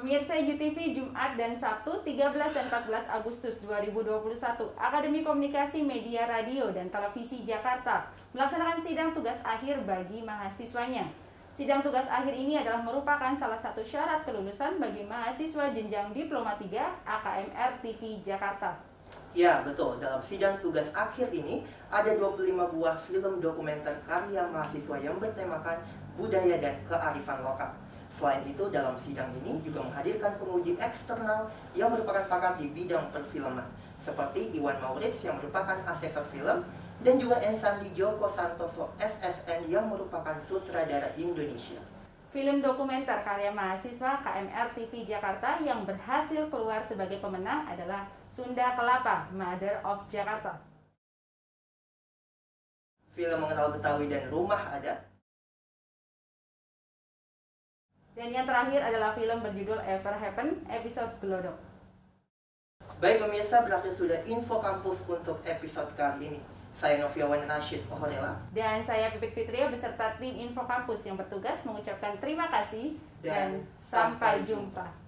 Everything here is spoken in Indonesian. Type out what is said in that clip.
Pemirsa IJTV Jumat dan Sabtu 13 dan 14 Agustus 2021, Akademi Komunikasi Media Radio dan Televisi Jakarta melaksanakan sidang tugas akhir bagi mahasiswanya. Sidang tugas akhir ini adalah merupakan salah satu syarat kelulusan bagi mahasiswa jenjang Diploma 3 AKMR TV Jakarta. Ya, betul. Dalam sidang tugas akhir ini, ada 25 buah film dokumenter karya mahasiswa yang bertemakan budaya dan kearifan lokal. Selain itu, dalam sidang ini juga menghadirkan penguji eksternal yang merupakan pakar di bidang perfilman, seperti Iwan Maurits yang merupakan asesor film, dan juga Ensandi Joko Santoso SSN yang merupakan sutradara Indonesia. Film dokumenter karya mahasiswa KMR TV Jakarta yang berhasil keluar sebagai pemenang adalah Sunda Kelapa, Mother of Jakarta. Film mengenal Betawi dan Rumah Adat. Dan yang terakhir adalah film berjudul Ever Happen, episode Glodok. Baik pemirsa, berakhir sudah info kampus untuk episode kali ini. Saya Noviawan Rashid Ohorela. Dan saya Pipit Fitria beserta tim info kampus yang bertugas mengucapkan terima kasih dan sampai jumpa.